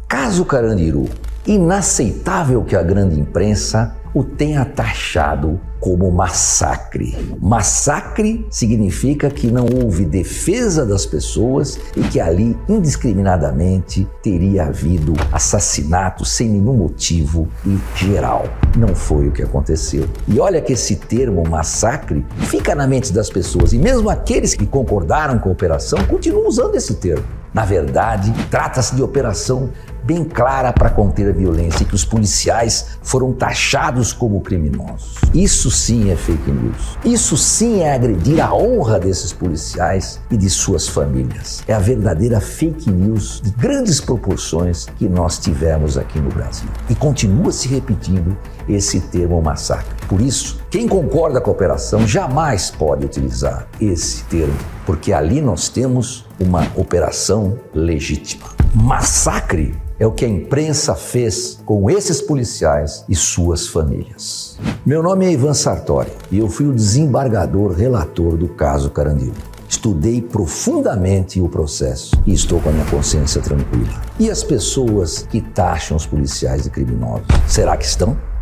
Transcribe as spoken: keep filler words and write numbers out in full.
Caso Carandiru, inaceitável que a grande imprensa o tenha taxado como massacre. Massacre significa que não houve defesa das pessoas e que ali, indiscriminadamente, teria havido assassinato sem nenhum motivo e geral. Não foi o que aconteceu. E olha que esse termo massacre fica na mente das pessoas e mesmo aqueles que concordaram com a operação continuam usando esse termo. Na verdade, trata-se de operação bem clara para conter a violência e que os policiais foram taxados como criminosos. Isso sim é fake news. Isso sim é agredir a honra desses policiais e de suas famílias. É a verdadeira fake news de grandes proporções que nós tivemos aqui no Brasil. E continua se repetindo esse termo massacre. Por isso, quem concorda com a operação jamais pode utilizar esse termo, porque ali nós temos uma operação legítima. Massacre é o que a imprensa fez com esses policiais e suas famílias. Meu nome é Ivan Sartori e eu fui o desembargador relator do caso Carandiru. Estudei profundamente o processo e estou com a minha consciência tranquila. E as pessoas que taxam os policiais de criminosos, será que estão?